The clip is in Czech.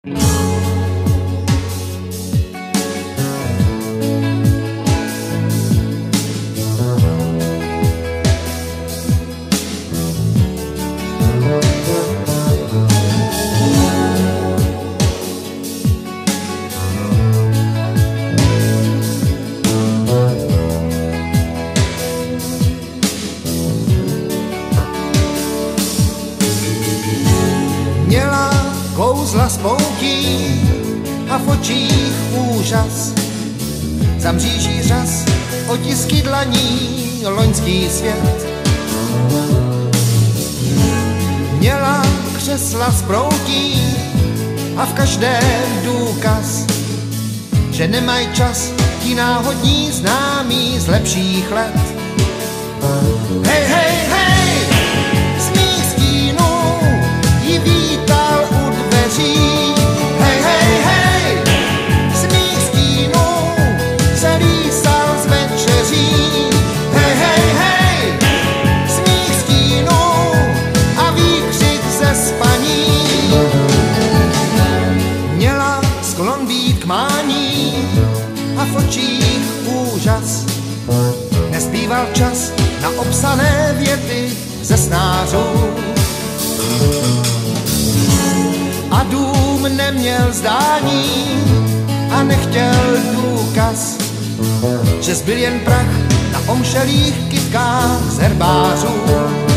Měla kouzla spoutí a v očích úžas, za mříží řas otisky dlaní, loňský svět. Měla křesla z proutí a v každém důkaz, že nemají čas ti náhodní známí z lepších let. Hej, hej, hej, z mých stínů ji vítal u dveří. Hej, hej, hej, z mých stínů se lísal z večeří. Hej, hej, hej, z mých stínů a výkřik ze spaní. Měla sklon být k mání a v očích úžas, nezbýval čas na obsané věty ze snářů. A dům neměl zdání a nechtěl důkaz, že zbyl jen prach na omšelých kytkách z herbářů.